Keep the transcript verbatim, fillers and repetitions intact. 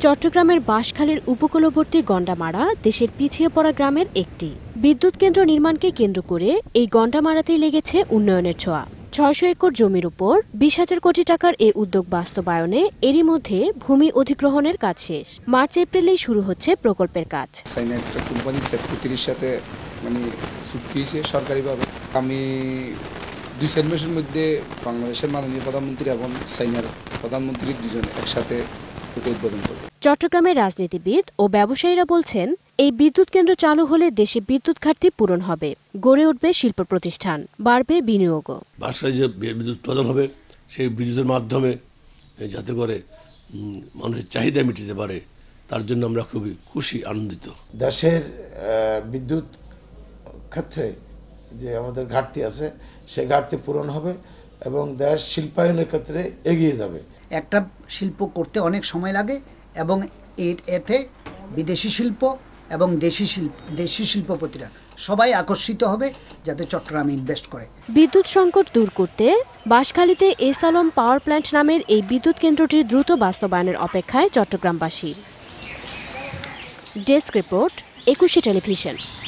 চট্টগ্রামের বাঁশখালীর উপকূলবর্তী গন্ডামারা দেশের পিছিয়ে পড়া গ্রামের একটি। বিদ্যুৎ কেন্দ্র নির্মাণকে কেন্দ্র করে এই গন্ডামারাতেই লেগেছে উন্নয়নের ছোঁয়া। ছয়শো একর জমির উপর বিশ হাজার কোটি টাকার এ উদ্যোগ বাস্তবায়নে এরই মধ্যে ভূমি অধিগ্রহণের কাজ শেষ। মার্চ এপ্রিলেই শুরু হচ্ছে প্রকল্পের কাজ। কোম্পানি সেক্রেটারির সাথে মানে চুক্তি হয়েছে সরকারিভাবে। আমি দুই চার মাসের মধ্যে বাংলাদেশের মাননীয় প্রধানমন্ত্রী এবং চাইনার প্রধানমন্ত্রী দুজন একসাথে উদ্বোধন করবে। চট্টগ্রামের রাজনীতিবিদ ও ব্যবসায়ীরা বলছেন, এই বিদ্যুৎ কেন্দ্র চালু হলে দেশে বিদ্যুৎ ঘাটতি পূরণ হবে, গড়ে উঠবে শিল্প প্রতিষ্ঠান, বাড়বে বিনিয়োগও। বাসায় যে বিদ্যুৎ উৎপাদন হবে সেই বিদ্যুতের মাধ্যমে যাতে করে মানুষের চাহিদা মিটাতে পারে, তার জন্য আমরা খুবই খুশি, আনন্দিত। দেশের বিদ্যুৎ ক্ষেত্রে যে আমাদের ঘাটতি আছে সেই ঘাটতি পূরণ হবে এবং দেশ শিল্পায়নের ক্ষেত্রে এগিয়ে যাবে। একটা শিল্প করতে অনেক সময় লাগে এবং এতে বিদেশি শিল্প এবং দেশি শিল্প দেশি শিল্পপতিরা সবাই আকর্ষিত হবে যাতে চট্টগ্রামে ইনভেস্ট করে। বিদ্যুৎ সংকট দূর করতে বাঁশখালীতে এস আলম পাওয়ার প্ল্যান্ট নামের এই বিদ্যুৎ কেন্দ্রটির দ্রুত বাস্তবায়নের অপেক্ষায় চট্টগ্রামবাসী। Desk report, Ekushey television.